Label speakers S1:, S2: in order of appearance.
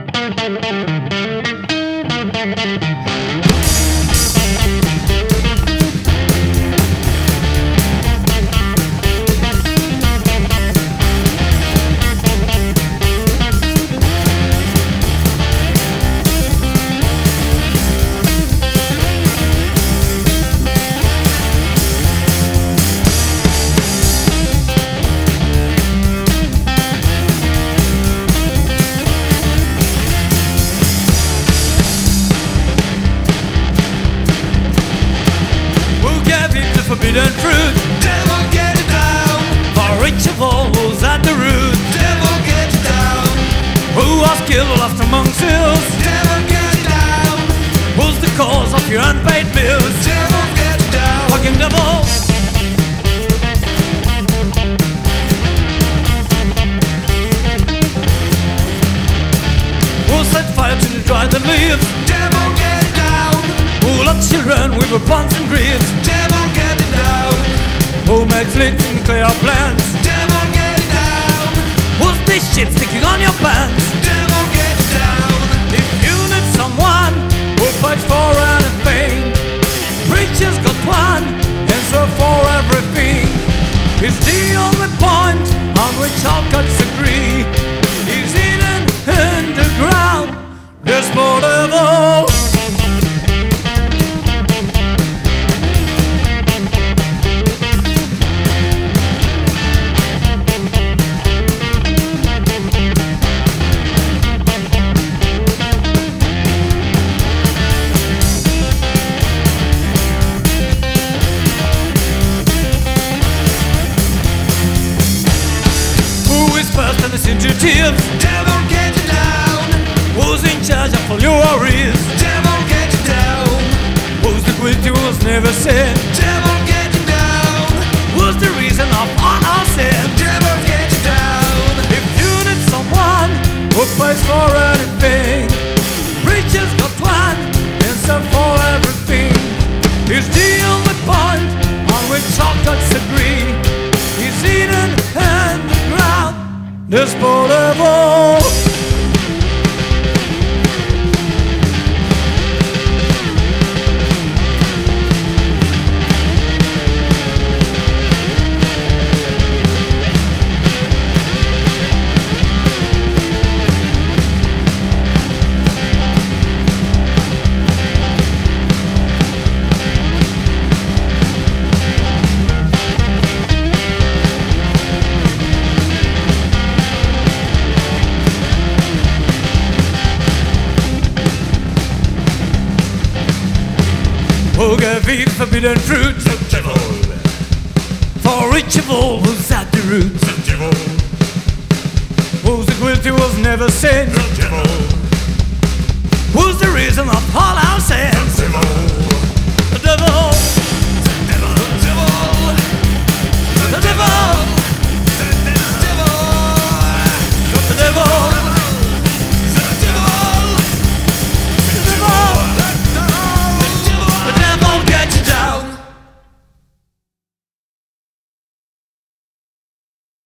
S1: Forbidden fruit, devil get it down. For each of all who's at the root, devil get it down. Who was killed after Monk's Hills, devil get it down. Who's the cause of your unpaid bills, devil get it down. Fucking devil. Who set fire to the dry the leaves, devil get it down. Who loves children with weapons and greaves, devil get it down. Who makes leaks and clear plans, devil get it down. Who's this shit sticking on your pants, devil get it down. If you need someone who fights for anything, preacher's got one answer for everything. It's the only point on which all cuts agree. He's hidden in the ground, there's more devil. And the sensitive, devil get it down. Who's in charge of all your worries, devil get it down. Who's the guilty who's never sinned, devil get it down. Who's the reason of all our sin, devil get it down. If you need someone who fights for anything, preacher's got one answer for everything. He's the only point on which all gods agree. He's hidden in the ground, there's more devil. Who gave Eve forbidden fruit, the devil. For each of all who's at the root, the devil. Who's the guilty was never sinned, the devil. Who's the reason of all our sins, the devil.